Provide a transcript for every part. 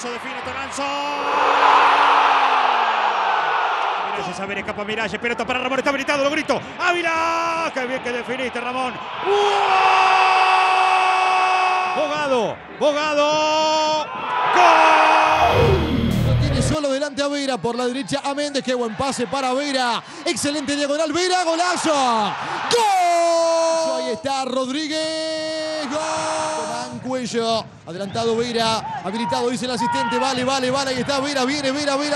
Toranzo, define Toranzo. Miralles, a ver, escapa Miralles, pelota para Ramón, está habilitado, lo grito. ¡Ávila! ¡Qué bien que definiste, Ramón! Bogado, Bogado. ¡Gol! Lo tiene solo delante a Vera, por la derecha a Méndez. Qué buen pase para Vera. Excelente diagonal, Vera, golazo. ¡Gol! Ahí está Rodríguez. ¡Gol! Cuello, adelantado Vera, habilitado, dice el asistente. Vale, ahí está Vera, viene Vera, gol.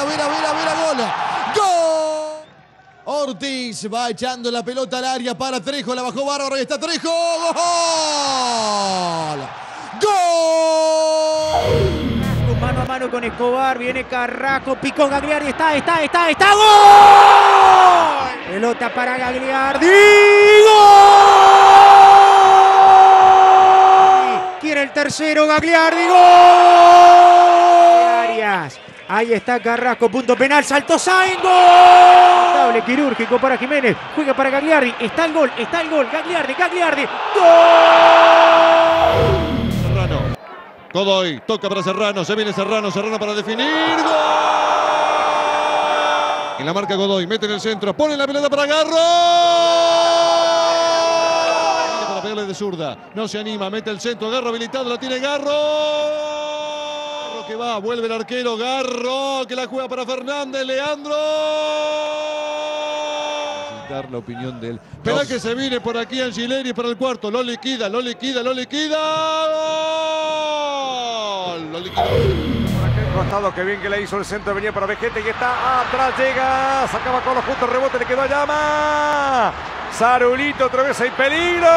¡Gol! Ortiz va echando la pelota al área para Trejo, la bajó bárbaro, ahí está Trejo. ¡Gol! ¡Gol! Mano a mano con Escobar, viene Carrasco, picó Gagliardi, está, ¡gol! Pelota para Gagliardi, ¡gol! Quiere el tercero, Gagliardi, ¡gol! Arias, ahí está Carrasco, punto penal, saltó Sainz, ¡gol! Doble quirúrgico para Jiménez, juega para Gagliardi, está el gol, Gagliardi, ¡gol! Godoy, toca para Serrano, se viene Serrano para definir, ¡gol! En la marca Godoy, mete en el centro, pone la pelota para Garro. Para pegarle de zurda, no se anima, mete el centro, Garro habilitado, la tiene Garro. Garro que va, vuelve el arquero, Garro, que la juega para Fernández, Leandro. Dar la opinión de él. Espera que se viene por aquí Angileri para el cuarto, lo liquida. ¡Gol! Lo liquidó. Por aquel costado, que bien que le hizo el centro, venía para Vejete y está atrás, llega, sacaba con los puntos, rebote, le quedó a Llama. Zarulito, otra vez hay peligro.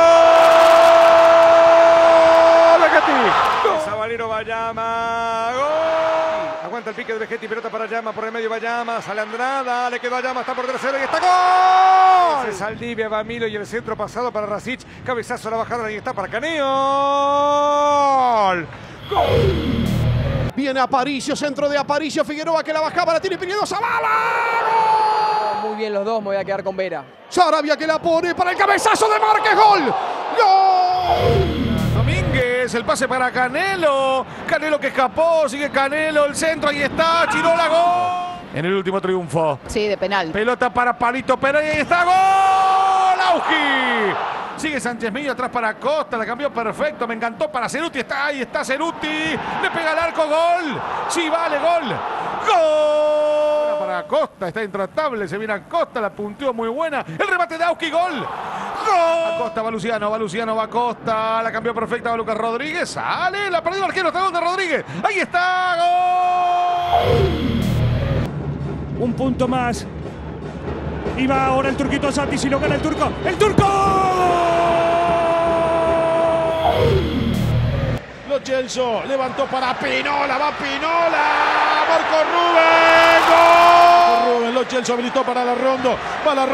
Vejete. Sabalero va Llama. Gol. Aguanta el pique de Vejete, pelota para Llama, por el medio va Llama, sale Andrada, le quedó a Llama, está por tercero y está gol. Saldivia, va Milo y el centro pasado para Rasic, cabezazo a la bajada y está para Caneo. ¡Gol! Viene Aparicio, centro de Aparicio, Figueroa que la bajaba, la tiene Pinedo, Zavala. Muy bien los dos, me voy a quedar con Vera. Sarabia que la pone para el cabezazo de Márquez, gol. ¡Gol! Domínguez, el pase para Canelo. Canelo que escapó, sigue Canelo, el centro, ahí está, Chirola, gol. En el último triunfo. Sí, de penal. Pelota para Palito Pérez, ahí está, gol. Augi. Sigue Sánchez Millo atrás para Costa, la cambió perfecto, me encantó para Ceruti, ahí está Ceruti, le pega al arco, gol, sí vale, gol. Para Costa, está intratable, se viene a Costa, la punteó muy buena, el remate de Auski, gol. A Costa va Luciano, va Costa, la cambió perfecta, va Lucas Rodríguez, sale, la perdió el arquero, está gol de Rodríguez, ahí está, gol. Un punto más. Y va ahora el turquito Santi, si lo gana el turco. ¡El turco! Lo Celso levantó para Pinola, va Pinola. Marco Rubén, gol. Rubén, Lo Celso habilitó para la Rondo. Va la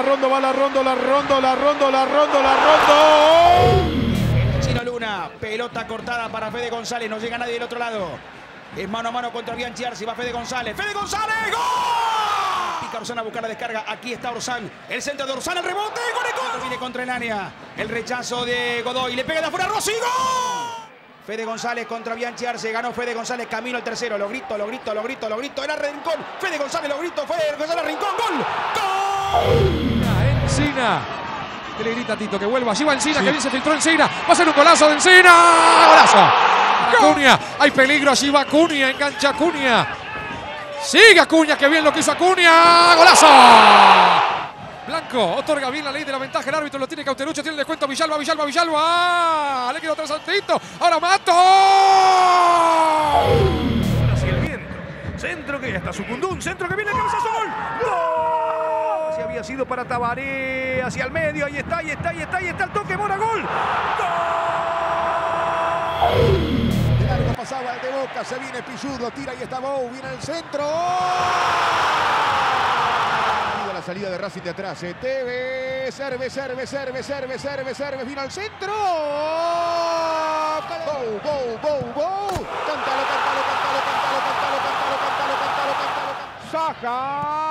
Rondo. Chino Luna, pelota cortada para Fede González, no llega nadie del otro lado. Es mano a mano contra Bianchi Arce, va Fede González. ¡Fede González! ¡Gol! Pica Orsán a buscar la descarga. Aquí está Orsán. El centro de Orsán, el rebote. ¡Gol! Viene contra el área. El rechazo de Godoy. Le pega de afuera Rossi. ¡Gol! Fede González contra Bianchi Arce. Ganó Fede González. Camino al tercero. Lo grito. Era Rincón. Fede González lo grito. Fede González Rincón. ¡Gol! ¡Gol! Encina. Que le grita a Tito que vuelva. Allí va Encina, sí. Que bien se filtró Encina. Va a ser un golazo de Encina. ¡Golazo! Acuña, hay peligro, allí va Acuña, engancha Acuña. Sigue Acuña, que bien lo que hizo Acuña. ¡Golazo! Blanco otorga bien la ley de la ventaja, el árbitro lo tiene Cauterucho, tiene el descuento Villalba. Le quedó atrás al Tito, ahora Mato. Hacia el viento, centro que ya está Sucundún, centro que viene el cabezazo, gol. ¡Gol! Si había sido para Tabaré, hacia el medio, ahí está el toque, Mora, gol. ¡Gol! Pasaba el de Boca, se viene Pilludo, tira y está Bou, viene el centro. La salida de Racing de atrás, TV, serve, vino al centro. Bou. Cántalo. Saja.